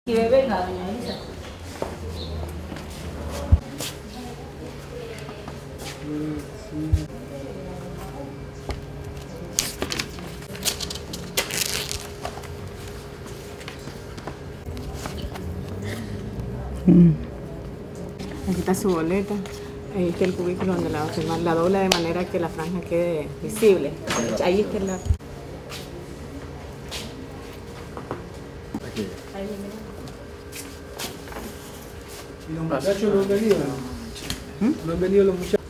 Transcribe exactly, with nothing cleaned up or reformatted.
Y ve, venga, doña Elisa. Mm. Aquí está su boleta. Ahí está el cubículo donde la va a firmar. La dobla de manera que la franja quede visible. Ahí está la... Aquí. Ahí, mira. ¿Y los muchachos no han venido? ¿No han venido los muchachos?